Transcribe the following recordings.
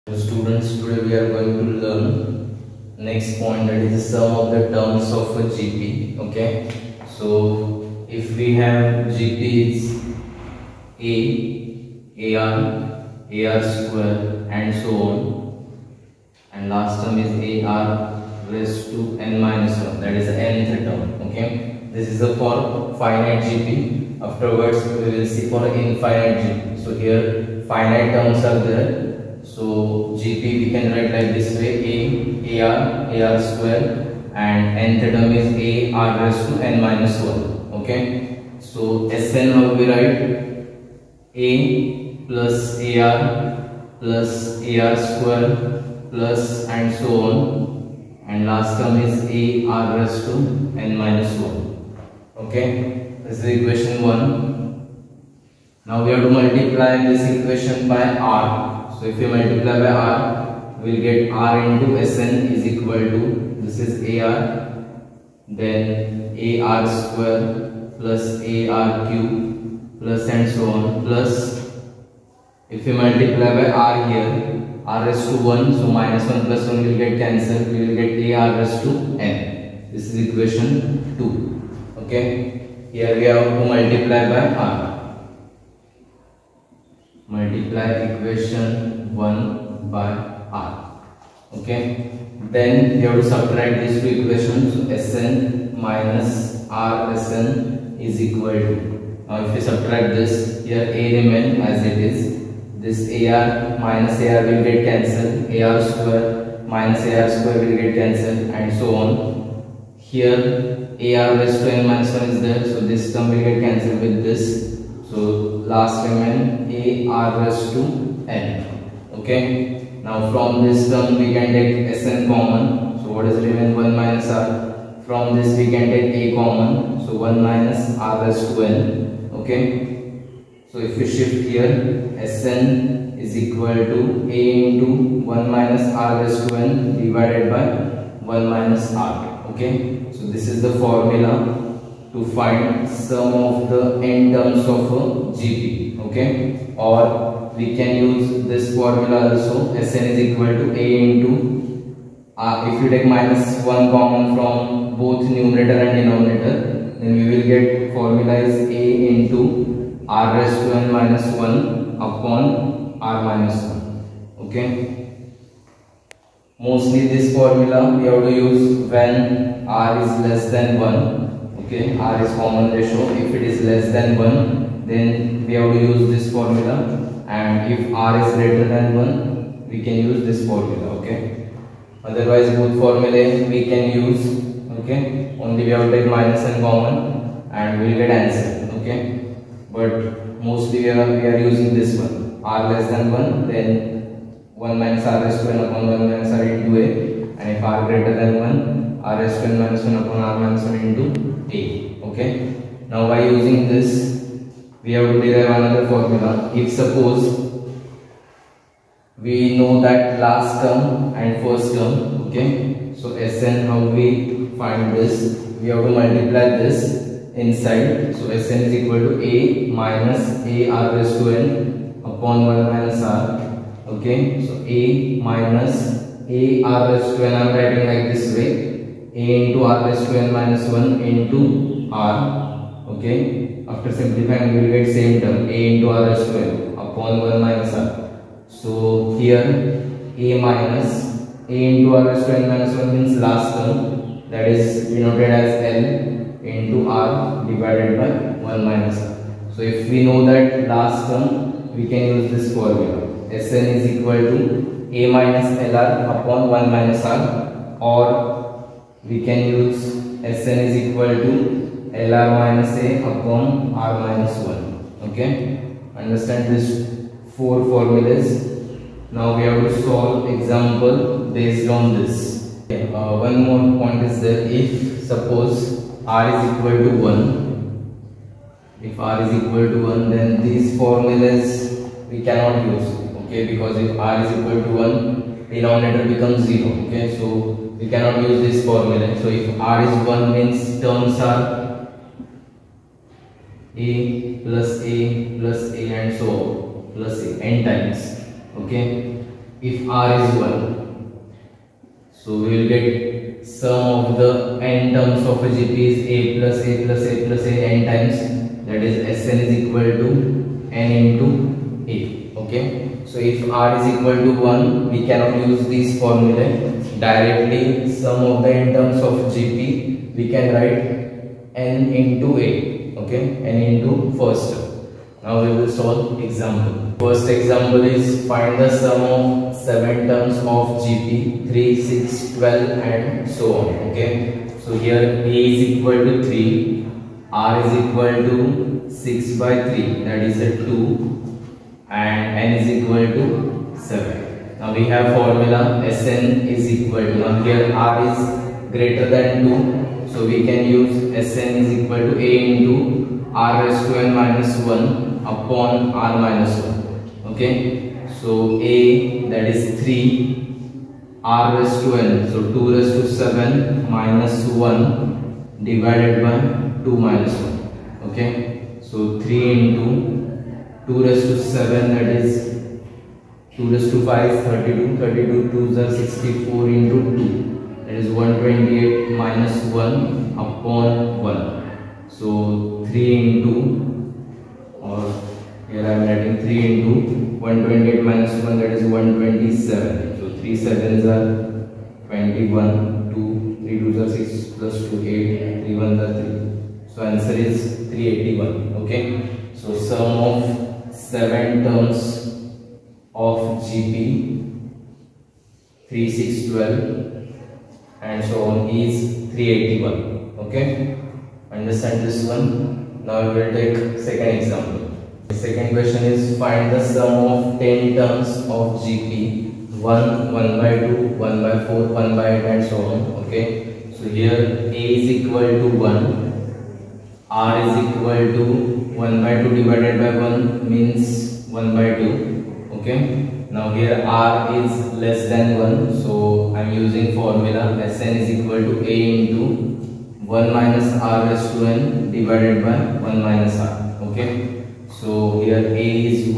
Students, today we are going to learn next point, that is the sum of the terms of a GP. Okay, so if we have GP is A, AR square and so on, and last term is AR raised to n minus 1, that is the nth term. Okay, this is for finite GP. Afterwards we will see for infinite GP. So here finite terms are there. So GP we can write like this way: AR square, and nth term is AR raised to n minus 1. Okay, so Sn how we write? A plus AR square plus and so on, and last term is AR raised to n minus 1. Okay, this is equation 1. Now we have to multiply this equation by R. So if you multiply by R, we will get R into Sn is equal to, this is AR, then AR square plus AR cube plus and so on, plus if you multiply by R here, R raised to 1, so minus 1 plus 1 will get cancelled, we will get AR raised to n. This is equation 2. Okay, here we have to multiply by R. Multiply equation 1 by R. Okay, then you have to subtract these two equations. So Sn minus R Sn is equal to, now if you subtract this, here A remain as it is, this AR minus AR will get cancelled, AR square minus AR square will get cancelled, and so on. Here AR raised to n minus 1 is there, so this term will get cancelled with this. So last remain AR raised to n. Okay, now from this term we can take Sn common. So what is remain? 1 minus R. From this we can take A common. So 1 minus R raised to n. Okay, so if we shift here, Sn is equal to A into 1 minus R raised to n divided by 1 minus R. Okay, so this is the formula to find sum of the n terms of a GP. Okay, or we can use this formula also. Sn is equal to A into if you take minus 1 common from both numerator and denominator, then we will get formula is A into R raised to n minus 1 upon R minus 1. Okay, mostly this formula we have to use when R is less than 1. Okay, R is common ratio. If it is less than 1, then we have to use this formula, and if R is greater than 1, we can use this formula. Okay, otherwise both formulae we can use. Okay, only we have to take minus and common and we will get answer. Okay, but mostly we are using this one, R less than 1, then 1 minus R raised to n upon 1 minus R into A, and if R greater than 1, R raised to n minus 1 upon R minus 1 into A. Okay, now by using this we have to derive another formula. If suppose we know that last term and first term, okay, so Sn how we find this? We have to multiply this inside. So Sn is equal to A minus AR raised to n upon 1 minus R. Okay, so A minus AR raised to n, I am writing like this way: A into R raised to n minus 1 into R. Okay, after simplifying we will get same term, A into R raised to n upon 1 minus R. So here A minus A into R raised to n minus 1 means last term, that is denoted as L into R divided by 1 minus R. So if we know that last term, we can use this formula. Sn is equal to A minus LR upon 1 minus R, or we can use Sn is equal to LR minus A upon R minus 1. Okay, understand these 4 formulas. Now we have to solve example based on this. Okay, one more point is there. If suppose R is equal to 1, if R is equal to 1, then these formulas we cannot use. Okay, because if R is equal to 1, denominator becomes 0. Okay, so we cannot use this formula. So if R is 1 means terms are A plus A and so on, plus A n times. Okay, if r is 1, so we will get sum of the n terms of a GP is a plus a plus a plus a n times, that is Sn is equal to n into a. Okay, so if r is equal to 1, we cannot use this formula directly. Sum of the n terms of GP, we can write n into a. Okay, n into first term. Now we will solve example. First example is find the sum of 7 terms of GP 3, 6, 12 and so on. Okay, so here a is equal to 3, r is equal to 6 by 3, that is a 2, and n is equal to 7. Now we have formula Sn is equal to, now here r is greater than 2, so we can use Sn is equal to a into r raised to n minus 1 upon r minus 1. Okay, so a, that is 3, r raised to n, so 2 raised to 7 minus 1 divided by 2 minus 1. Okay, so 3 into 2 raised to 7, that is 2 raised to 5, 32, 32 2s are 64 into 2, that is 128 minus 1 upon 1. So 3 into, or here I am writing 3 into 128 minus 1, that is 127. So 3 sevens are 21, 2, 3 2s are 6 plus 2, 8, 3 1s are 3. So answer is 381. Okay, so sum of 7 terms of GP 3, 6, 12 and so on is 381. Okay, understand this one. Now we will take second example. The second question is find the sum of 10 terms of GP 1, 1 by 2, 1 by 4, 1 by 8 and so on. Okay, so here a is equal to 1, r is equal to 1 by 2 divided by 1 means 1 by 2. Okay, now here r is less than 1, so I am using formula Sn is equal to a into 1 minus r raised to n divided by 1 minus r. Okay, so here a is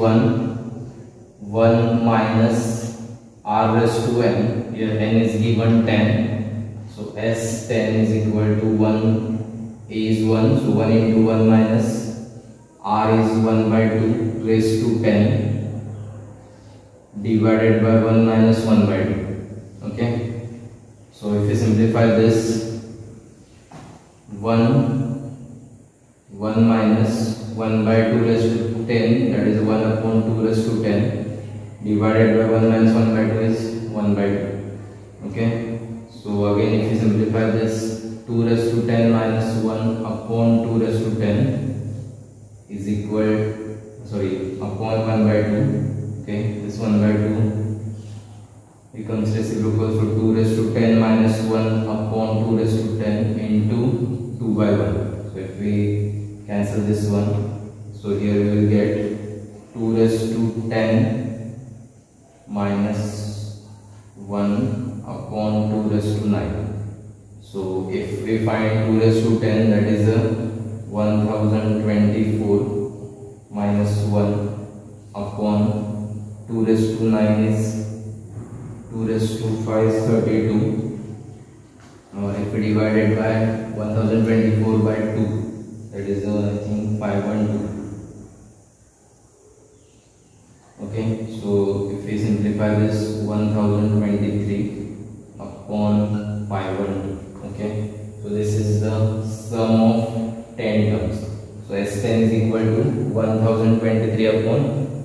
1 minus r raised to n, here n is given 10, so S10 is equal to 1, a is 1, so 1 into 1 minus r is 1 by 2 raised to 10 divided by 1 minus 1 by 2. Okay, so if we simplify this, 1 minus 1 by 2 raised to 10, that is 1 upon 2 raised to 10 divided by 1 minus 1 by 2 is 1 by 2. Okay, so again if we simplify this, 2 raised to 10 minus 1 upon 2 raised to 10 is equal, upon 1 by 2. Okay, this 1 by 2 becomes reciprocal, so 2 raised to 10 minus 1 upon 2 raised to 10 into 2 by 1. So if we cancel this one, so here we will get 2 raised to 10 minus 1 upon 2 raised to 9. So if we find 2 raised to 10, that is a 1024 minus 1 upon 2 raised to 9 is 2 raised to 5 is 32. If we divide it by 1024 by 2, that is I think 512. Okay, so if we simplify this, 1023 upon 512. Okay, so this is the sum of 10 terms. So S10 is equal to 1023 upon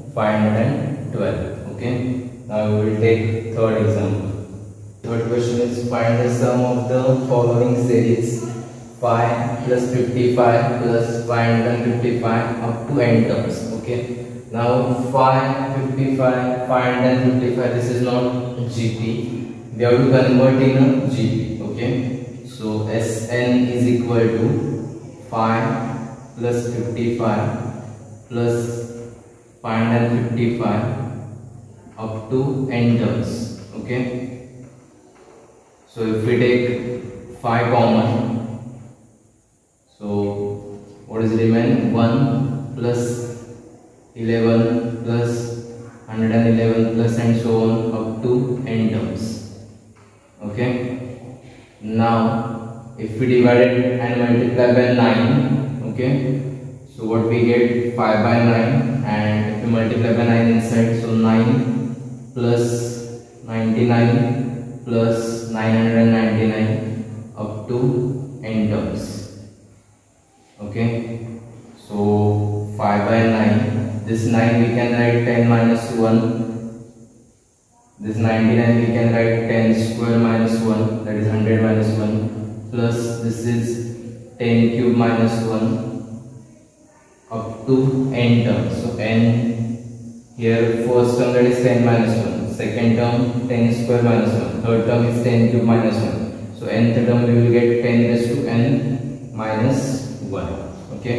512. Okay, now we will take third example. Third question is find the sum of the following series 5 plus 55 plus 555 up to n terms. Okay, now 5, 55, 555, this is not GP. We have to convert in a GP. Okay, so Sn is equal to 5 plus 55 plus 555 up to n terms. Okay, so if we take 5 common, so what is remain? 1 plus 11 plus 111 plus and so on up to n terms. Okay, now if we divide it and multiply by 9, okay, so what we get 5 by 9, and if we multiply by 9 inside, so 9 plus 99 plus 999 up to n terms. Okay, so 5 by 9, this 9 we can write 10 minus 1, this 99 we can write 10 square minus 1, that is 100 minus 1, plus this is 10 cube minus 1 up to n terms. So n here, first term that is 10 minus 1, second term 10 square minus 1, third term is 10 cube minus 1. So nth term we will get 10 raised to n minus 1. Okay,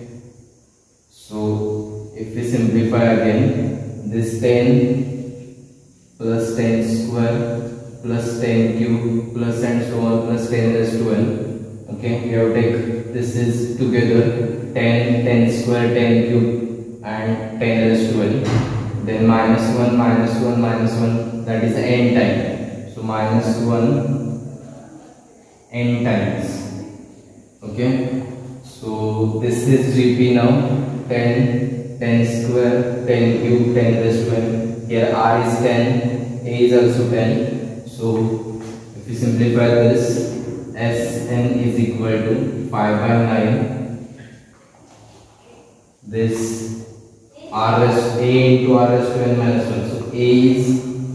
so if we simplify again, this 10 plus 10 square plus 10 cube plus and so on plus 10 raised to n. Okay, we have to take this is together, 10 10 square 10 cube and 10 raised to n, then minus 1 minus 1 minus 1, that is n time. So minus 1 n times. Okay, so this is GP now, 10 10 square 10 cube 10 raised to n. Here r is 10, a is also 10. So if we simplify this, Sn is equal to 5 by 9, this r raised a into r raised to n minus 1. So a is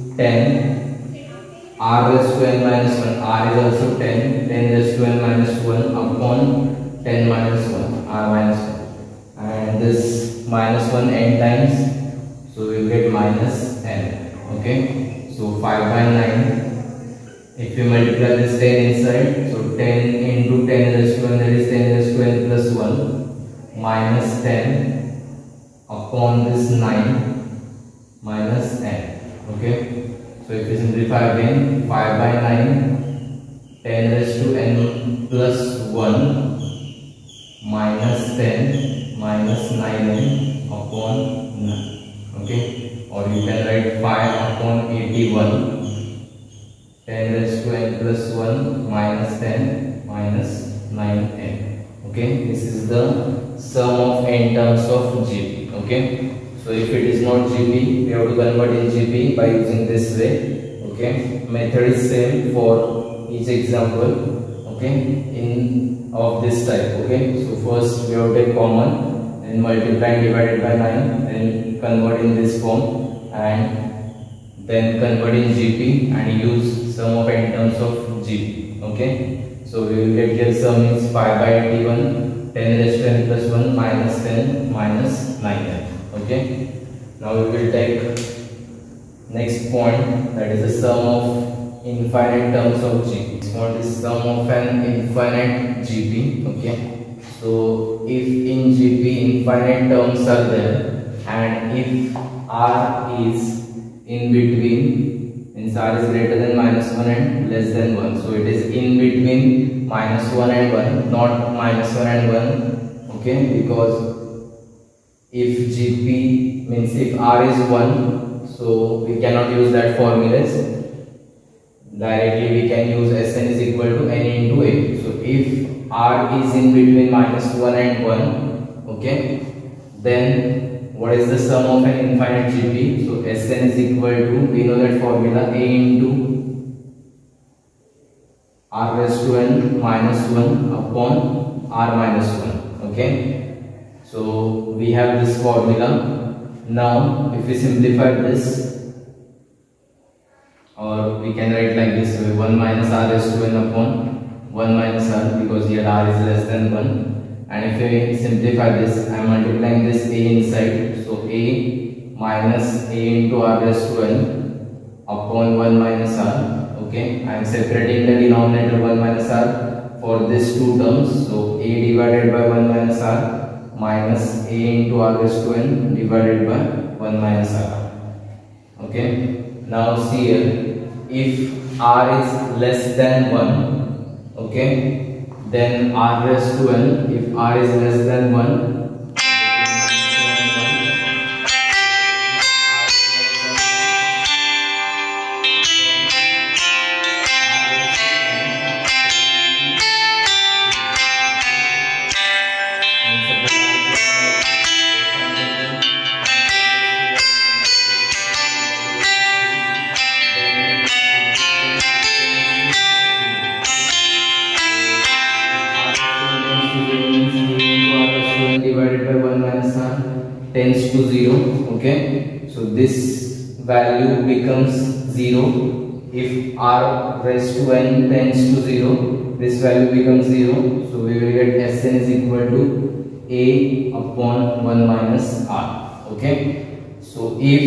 10, r raised to n minus 1, r is also 10, 10 raised to n minus 1 upon 10 minus 1, r minus 1, and this minus 1 n times, so we will get minus n. Okay, so 5 by 9, if we multiply this 10 inside, so 10 into 10 raised to n, that is 10 raised to n plus 1 minus 10 upon this 9 minus n. Okay, so if we simplify again, 5 by 9, 10 raised to n plus 1 minus 10 minus 9n upon 9. Okay, or you can write 5 upon 81, 10 raised to n plus 1 minus 10 minus 9n. Okay, this is the sum of n terms of GP. Okay, so if it is not GP, we have to convert in GP by using this way. Okay, method is same for each example. Okay, in of this type. Okay, so first we have to take common and multiply and divided by 9, then convert in this form, and then convert in GP and use sum of n terms of GP. Okay, so we will get here sum is 5 by 81, 10 raised to n plus 1 minus 10 minus 9n. Okay, now we will take next point, that is the sum of infinite terms of GP. This point is sum of an infinite GP. Okay, so if in GP infinite terms are there, and if r is in between, means r is greater than minus 1 and less than 1, so it is in between minus 1 and 1, not minus 1 and 1. Okay, because if GP means if r is 1, so we cannot use that formulas. Directly we can use Sn is equal to n into a. So if r is in between minus 1 and 1, okay, then what is the sum of an infinite GP? So Sn is equal to, we know that formula, a into r raised to n minus 1 upon r minus 1. Okay, so we have this formula. Now if we simplify this, or we can write like this way, 1 minus r raised to n upon 1 minus r, because here r is less than 1. And if we simplify this, I am multiplying this a inside, so a minus a into r raised to n upon 1 minus r. Okay, I am separating the denominator 1 minus r for these two terms, so a divided by 1 minus r minus a into r raised to n divided by 1 minus r. Okay, now see here, if r is less than 1, okay, then r raised to n, if r is less than 1, 1 divided by 1 minus r tends to 0. Okay, so this value becomes 0. If r raised to n tends to 0, this value becomes 0. So we will get Sn is equal to a upon 1 minus r. Okay, so if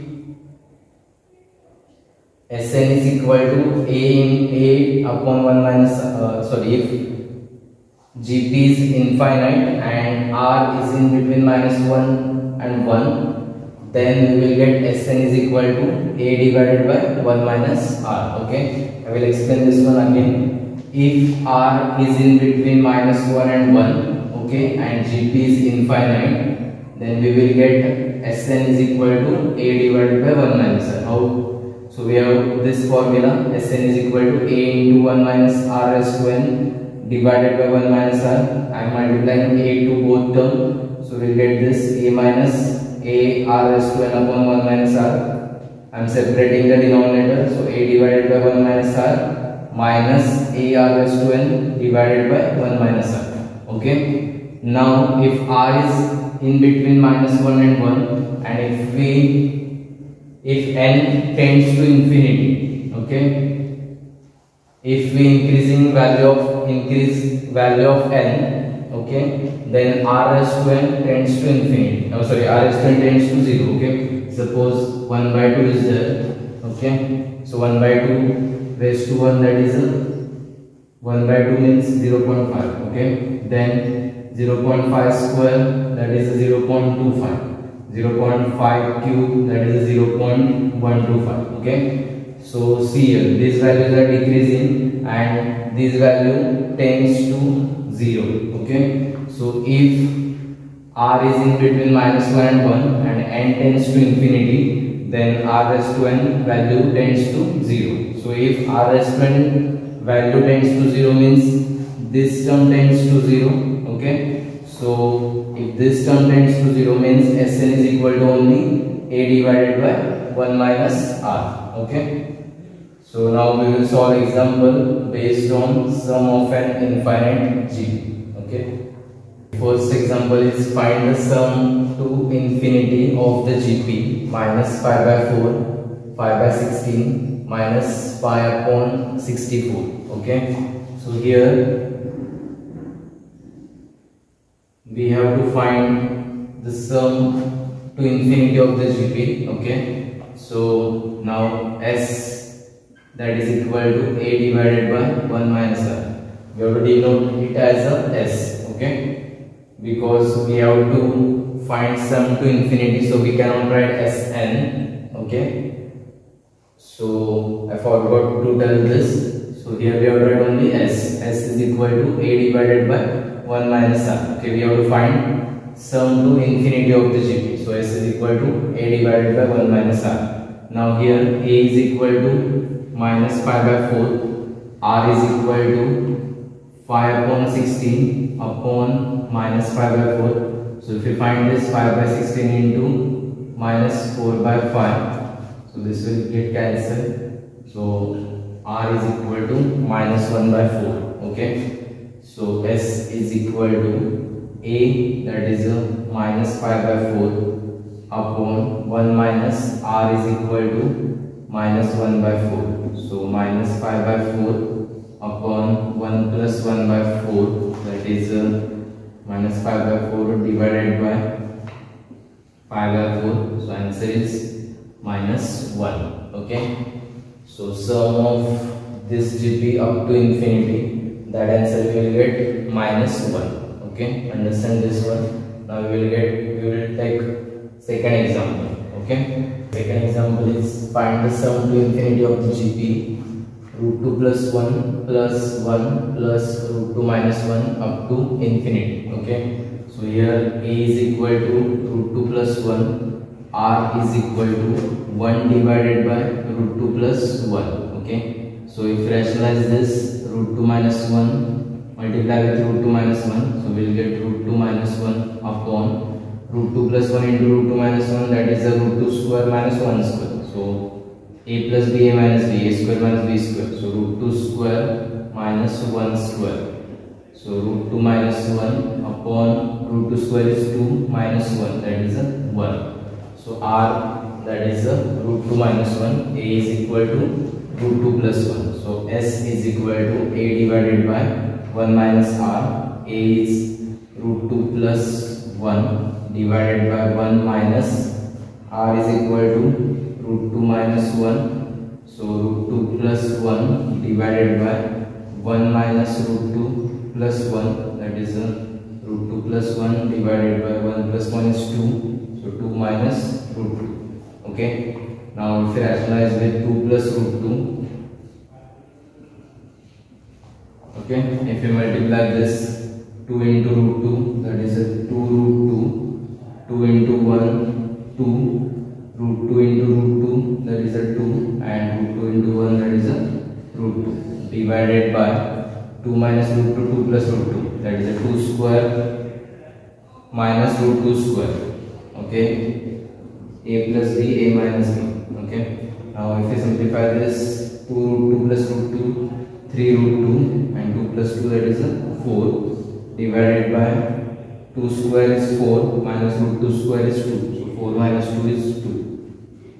Sn is equal to a upon 1 minus if Gp is infinite and r is in between minus 1 and 1, then we will get Sn is equal to a divided by 1 minus r. Okay, I will explain this one again. If r is in between minus 1 and 1, okay, and Gp is infinite, then we will get Sn is equal to a divided by 1 minus r. How? So we have this formula, Sn is equal to a into 1 minus r raised to n divided by 1 minus r. I am multiplying a to both terms, so we will get this a minus a r raised to n upon 1 minus r. I am separating the denominator, so a divided by 1 minus r minus a r raised to n divided by 1 minus r. Okay, now if r is in between minus 1 and 1, and if n tends to infinity, okay, if we increase value of n, okay, then r raised to n tends to infinity. R raised to n tends to 0. Okay, suppose 1 by 2 is there. Okay, so 1 by 2 raised to 1, that is 1 by 2 means 0.5. Okay, then 0.5 square, that is 0.25. 0.5 cube, that is 0.125. Okay, so see here, these values are decreasing and this value tends to 0. Okay, so if r is in between minus 1 and 1 and n tends to infinity, then r raised to n value tends to 0. So if r raised to n value tends to 0 means this term tends to 0. Okay, so if this term tends to 0 means Sn is equal to only a divided by 1 minus r. Okay, so now we will solve example based on sum of an infinite Gp. Okay, first example is find the sum to infinity of the Gp minus pi by 4, pi by 16 minus pi upon 64. Okay, so here we have to find the sum to infinity of the Gp. Okay, so now S, that is equal to a divided by 1 minus r. We have to denote it as a S. Okay, because we have to find sum to infinity, so we cannot write Sn. Okay, so I forgot to tell this, so here we have to write only S. S is equal to a divided by 1 minus r. Okay, we have to find sum to infinity of the Gp. So S is equal to a divided by 1 minus r. Now here a is equal to minus pi by 4, r is equal to 5 upon 16 upon minus pi by 4. So if you find this 5 by 16 into minus 4 by 5, so this will get cancelled. So r is equal to minus 1 by 4. Okay, so S is equal to a, that is minus 5 by 4 upon 1 minus r is equal to minus 1 by 4. So minus 5 by 4 upon 1 plus 1 by 4, that is minus 5 by 4 divided by 5 by 4. So answer is minus 1. Okay, so sum of this Gp up to infinity, that answer we will get minus 1. Okay, understand this one. Now we will take second example. Okay, second example is find the sum to infinity of the Gp root 2 plus 1 plus 1 plus root 2 minus 1 up to infinity. Okay, so here a is equal to root 2 plus 1, r is equal to 1 divided by root 2 plus 1. Okay, so if rationalize this, root 2 minus 1 multiply with root 2 minus 1, so we will get root 2 minus 1 upon root 2 plus 1 into root 2 minus 1, that is a root 2 square minus 1 square. So a plus b a minus b, a square minus b square. So root 2 square minus 1 square. So root 2 minus 1 upon root 2 square is 2 minus 1, that is a 1. So R, that is a root 2 minus 1. A is equal to root 2 plus 1. So S is equal to A divided by 1 minus R. A is root 2 plus 1 divided by 1 minus R is equal to root 2 minus 1. So root 2 plus 1 divided by 1 minus root 2 plus 1, that is a root 2 plus 1 divided by 1 plus 1 is 2. So 2 minus root 2. Okay. Now if you rationalize with 2 plus root 2. Okay. If you multiply this 2 into root 2, that is a 2 root 2. 2 into 1, 2. Root 2 into root 2, that is a 2. And root 2 into 1, that is a root 2. Divided by 2 minus root 2, 2 plus root 2, that is a 2 square minus root 2 square. Okay, a plus b, a minus b. Okay, now if you simplify this, 2 root 2 plus root 2, 3 root 2, and 2 plus 2, that is a 4, divided by 2 square is 4 minus root 2 square is 2. So 4 minus 2 is 2.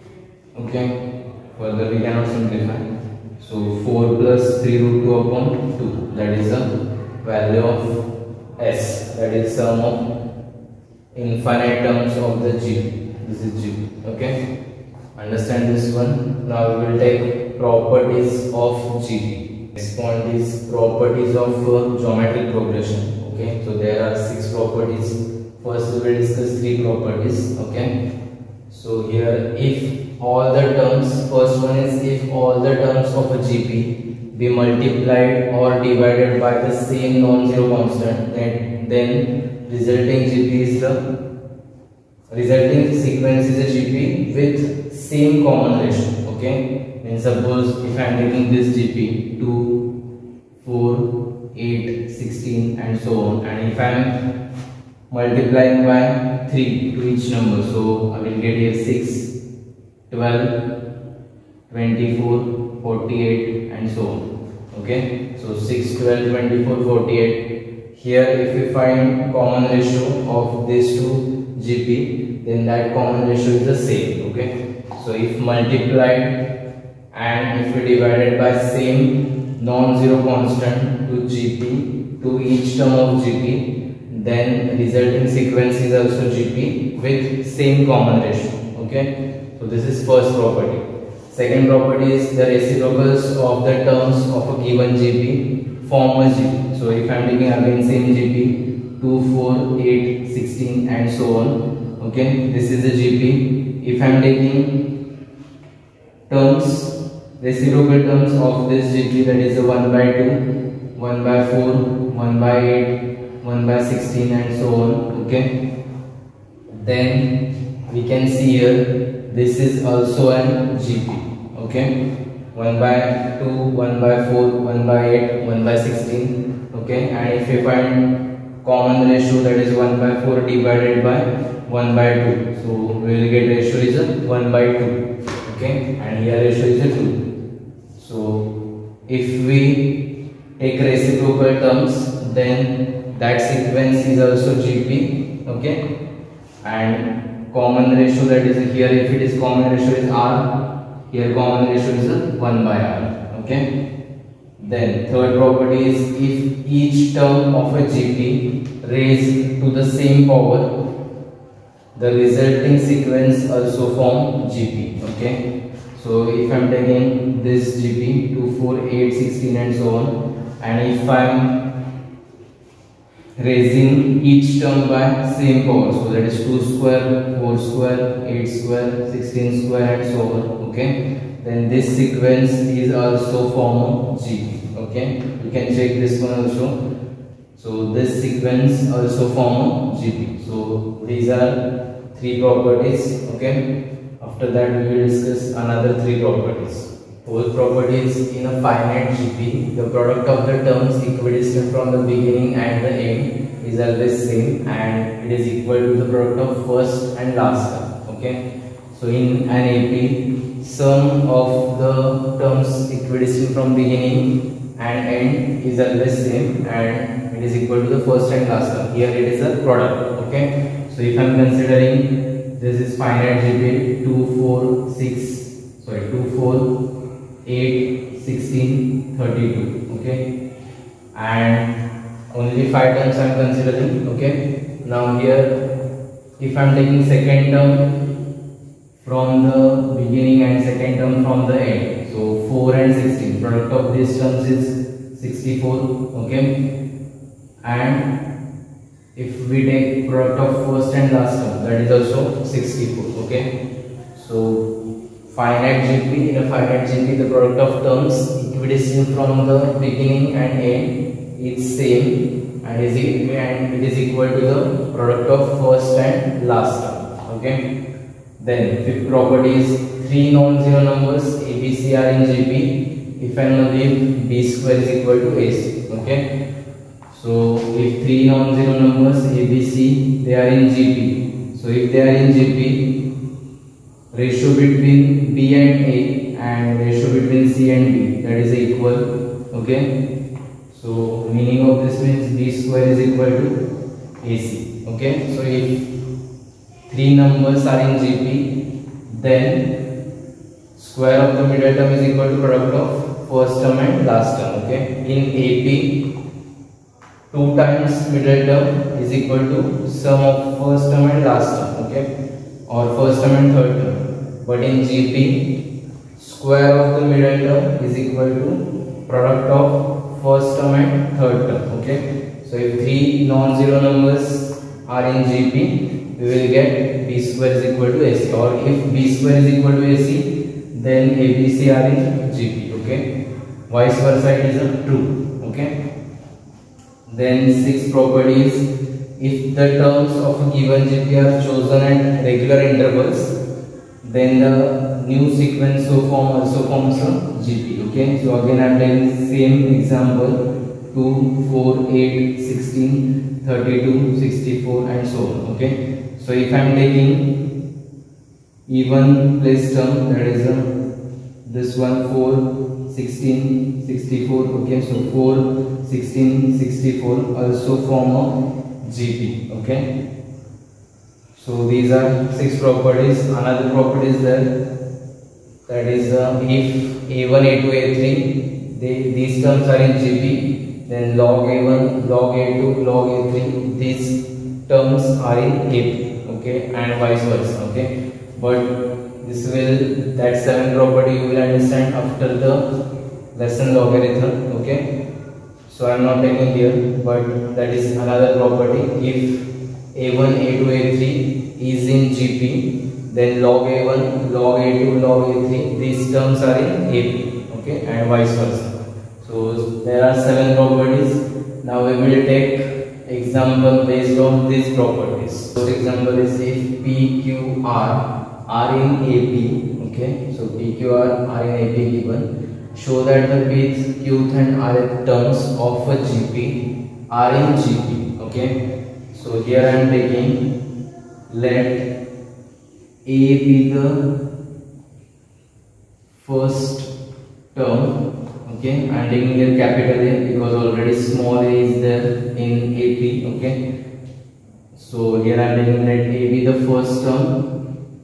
Okay, further we cannot simplify. So 4 plus 3 root 2 upon 2, that is the value of S, that is sum of infinite terms of the GP. This is GP. Okay, understand this one. Now we will take properties of GP. Next point is properties of geometric progression. Okay, so there are 6 properties. First we will discuss 3 properties. Okay, so here if all the terms, first one is if all the terms of a GP be multiplied or divided by the same non-zero constant, then resulting GP is the resulting sequence is a GP with same common ratio. Okay, and suppose if I am taking this GP 2, 4, 8, 16 and so on, and if I am multiplying by 3 to each number, so I will get here 6, 12, 24, 48 and so on. Okay, so 6, 12, 24, 48. Here if we find common ratio of these two GP, then that common ratio is the same. Okay, so if multiplied and if we divided by same non-zero constant to GP, to each term of GP, then resulting sequence is also GP with same common ratio. Okay, so this is first property. Second property is the reciprocals of the terms of a given GP form a GP. So if I am taking again same GP 2, 4, 8, 16 and so on. Okay, this is a GP. If I am taking terms, reciprocal terms of this GP, that is a 1 by 2, 1 by 4, 1 by 8, 1 by 16 and so on. Okay, then we can see here this is also an GP. Okay, 1 by 2, 1 by 4, 1 by 8, 1 by 16. Okay, and if we find common ratio, that is 1 by 4 divided by 1 by 2, so we will get ratio is a 1 by 2. Okay, and here ratio is a 2. So if we take reciprocal terms, then that sequence is also GP. Okay, and common ratio, that is here if it is common ratio is R, here common ratio is 1 by R. Okay, then third property is if each term of a GP raised to the same power, the resulting sequence also form GP. Okay, so if I am taking this GP 2, 4, 8, 16 and so on, and if I am raising each term by same power, so that is 2 square, 4 square, 8 square, 16 square and so on. Okay, then this sequence is also form GP. Okay, you can check this one also. So this sequence also form GP. So these are 3 properties. Okay, after that we will discuss another 3 properties. Fourth property is in a finite GP, the product of the terms equidistant from the beginning and the end is always same, and it is equal to the product of first and last term. Okay, so in an AP, sum of the terms equidistant from beginning and end is always same, and it is equal to the first and last term. Here it is a product. Okay, so if I am considering this is finite GP 2, 4, 8, 16, 32. Okay, and only 5 terms I am considering. Okay, now here if I am taking second term from the beginning and second term from the end, so 4 and 16, product of these terms is 64. Okay, and if we take product of first and last term, that is also 64. Okay, so finite GP, in a finite GP the product of terms equidistant from the beginning and end is same, and it is equal to the product of first and last term. Okay, then fifth property is 3 non-zero numbers ABC are in GP if and only if B square is equal to AC. Okay, so if 3 non-zero numbers ABC, they are in GP, so if they are in GP, ratio between B and A and ratio between C and B, that is equal. Okay, so meaning of this means B square is equal to AC. Okay, so if 3 numbers are in GP, then square of the middle term is equal to product of first term and last term. Okay, in AP 2 times middle term is equal to sum of first term and last term. Okay, or first term and third term. But in GP, square of the middle term is equal to product of first term and third term. Okay, so if 3 non-zero numbers are in GP, we will get B square is equal to AC, or if B square is equal to AC, then ABC are in GP. Okay, vice versa it is true. Okay, then sixth property is if the terms of a given GP are chosen at regular intervals, then the new sequence also forms a GP. Okay, so again I am taking same example 2, 4, 8, 16, 32, 64 and so on. Okay, so if I am taking even place term, that is this one 4, 16, 64. Okay, so 4, 16, 64 also form a GP. Okay, so these are 6 properties. Another property is there, that is if A1, A2, A3, these terms are in GP, then log A1, log A2, log A3, these terms are in AP. Okay, and vice versa. Okay, but this will, that 7 property you will understand after the lesson logarithm. Okay, so I am not taking here, but that is another property. If A1, A2, A3 is in GP, then log A1, log A2, log A3, these terms are in AP. Okay, and vice versa. So there are 7 properties. Now we will take example based on these properties. First example is if P, Q, R are in AP. Okay, so P, Q, R are in AP given. Show that the pth, qth and rth terms of a GP are in GP. Okay, so here I am taking, let A be the first term. Okay, I am taking here capital A because already small a is there in AP. Okay, so here I am taking let A be the first term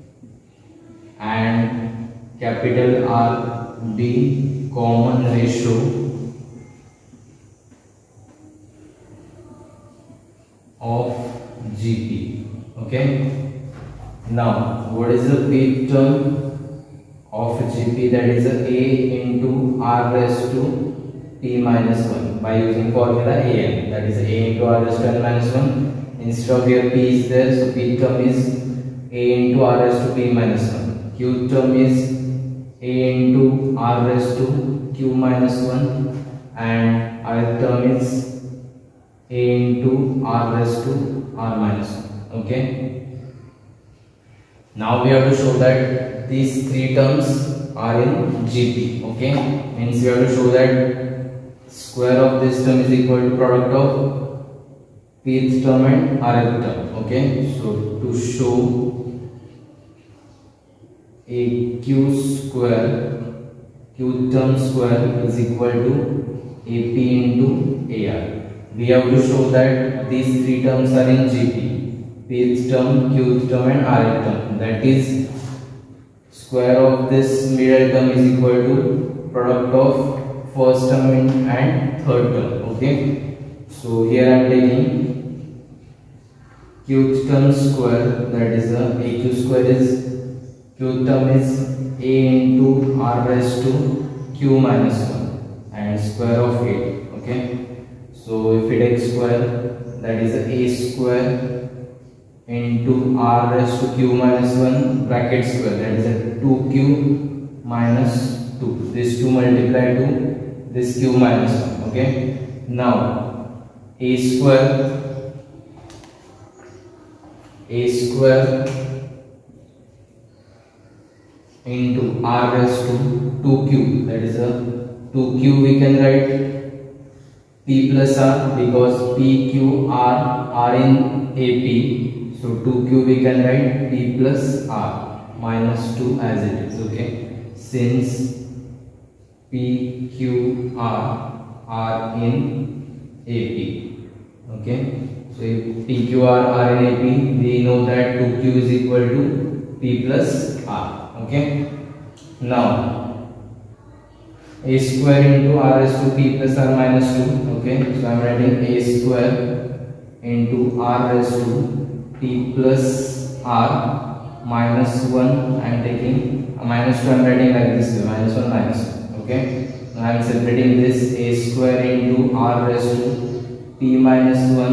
and capital R be common ratio of GP. Okay, now what is the pth term of GP? That is A into R raised to P minus 1 by using formula AN, that is A into R raised to N minus 1. Instead of here P is there, so P term is A into R raised to P minus 1. Q term is A into R raised to Q minus 1, and R term is A into R raised to R minus 1. Okay, now we have to show that these 3 terms are in GP. Okay, means we have to show that square of this term is equal to product of pth term and rth term. Okay, so to show a q term square is equal to AP into AR. We have to show that these three terms are in GP. Pth term, qth term and rth term. That is, square of this middle term is equal to product of first term and third term. Okay. So here I am taking qth term square, that is the aq square is qth term is a into r raised to q minus 1 and square of 8. Okay. So if we take square, that is a square into r raised to q minus 1 bracket square, that is a 2q minus 2. This 2 multiplied to this q minus 1. Okay. Now a square into r raised to 2q, that is a 2q we can write p plus r, because p, q, r are in AP. So 2q we can write p plus r minus 2 as it is. Okay. Since p, q, r are in AP. Okay. So if p, q, r are in AP, we know that 2q is equal to p plus r. Okay. Now a square into r raised to p plus r minus 2. Okay. So I am writing a square into r raised to p plus r minus 1. I am taking minus 2. I am writing like this way, minus 1 minus 1. Okay. Now I am separating this a square into r raised to p minus 1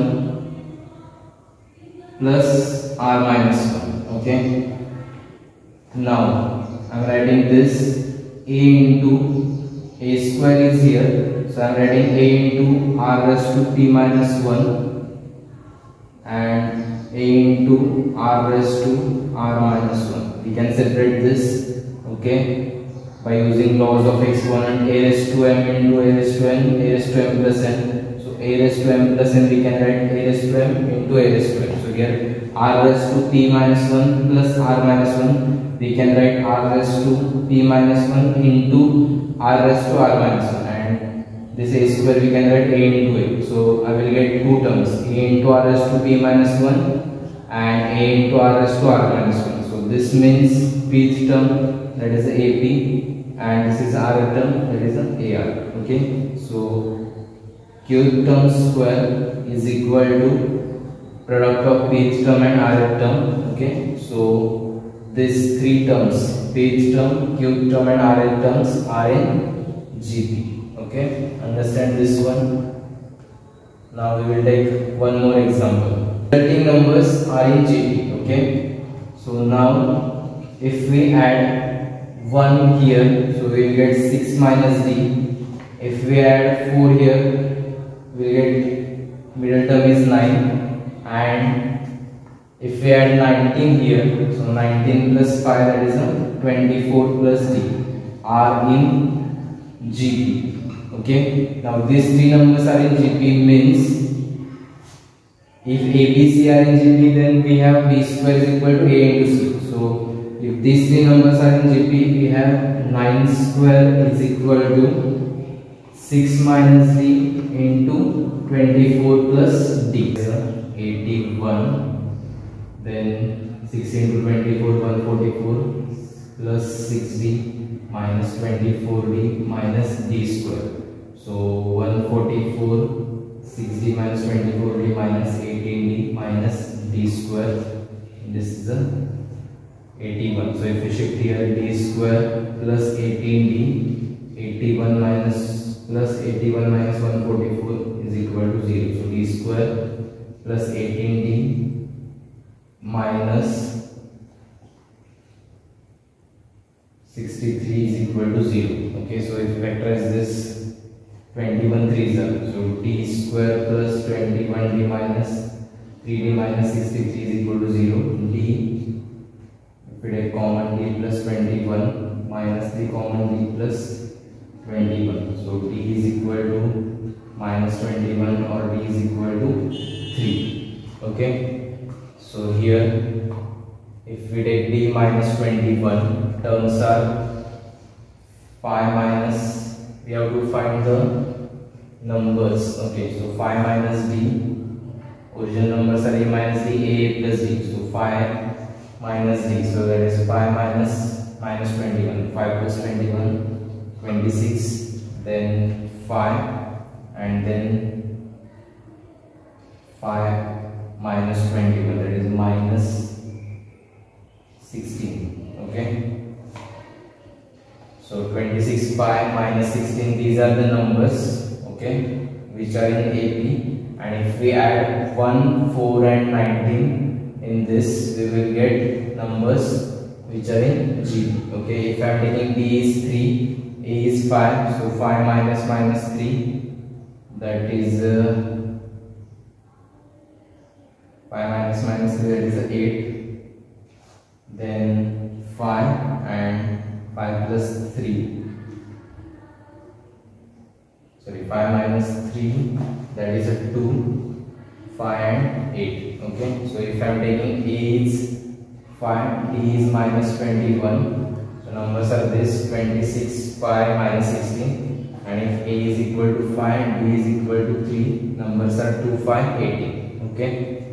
plus r minus 1. Okay. Now I am writing this a into a square is here, so I am writing a into r raised to p minus 1 and a into r raised to r minus 1. We can separate this, okay, by using laws of exponent. A raised to m into a raised to n, a raised to m plus n. So a raised to m plus n we can write a raised to m into a raised to n. So here r raised to p minus 1 plus r minus 1, we can write r raised to p minus 1 into r raised to r minus 1, and this a square we can write a into a. So I will get two terms, a into r raised to p minus 1 and a into r raised to r minus 1. So this means pth term, that is AP, and this is rth term, that is AR. Okay. So qth term square is equal to product of pth term and rth term. Okay. So these three terms, pth term, qth term and rth terms are in GP. Okay. Understand this one. Now we will take one more example. Resulting numbers are in GP. Okay. So now if we add 1 here, so we will get 6 minus d. If we add 4 here, we will get middle term is 9, and if we add 19 here, so 19 plus 5, that is 24 plus d are in GP. Okay. Now these three numbers are in GP means if ABC are in GP, then we have b square is equal to a into c. So if these three numbers are in GP, we have 9 square is equal to 6 minus d into 24 plus d. 81. Then 6 into 24, 144 plus 6d minus 24d minus d square. So 144, 6d minus 24d minus 18d minus d square. This is a 81. So if we shift here, d square plus 18d, 81 minus plus 81 minus 144 is equal to 0. So d square plus 18d minus 63 is equal to 0. Okay, so if factorize this, 21 3s are, so d square plus 21d minus 3d minus 63 is equal to 0. D, if we take common, d plus 21 minus the common d plus 21. So d is equal to minus 21 or d is equal to 3. Okay. So here if we take d minus 21, terms are 5 minus, we have to find the numbers. Okay, so 5 minus d, original numbers are a minus d, a plus d, so 5 minus d, so that is 5 minus 21, 5 plus 21, 26, then 5, and then 5 minus 21, that is minus 16. Okay, so 26, 5 minus 16, these are the numbers, okay, which are in AP, and if we add 1, 4 and 19 in this, we will get numbers which are in G. Okay, if I am taking D is 3, A is 5, so 5 minus 3, that is 5 minus 3, that is 8, then 5 and 5 plus 3, sorry, 5 minus 3, that is a 2, 5 and 8. Okay, so if I am taking A is 5, D is minus 21, so numbers are this 26, 5 minus 16, and if A is equal to 5 and B is equal to 3, numbers are 2, 5, 18. Okay.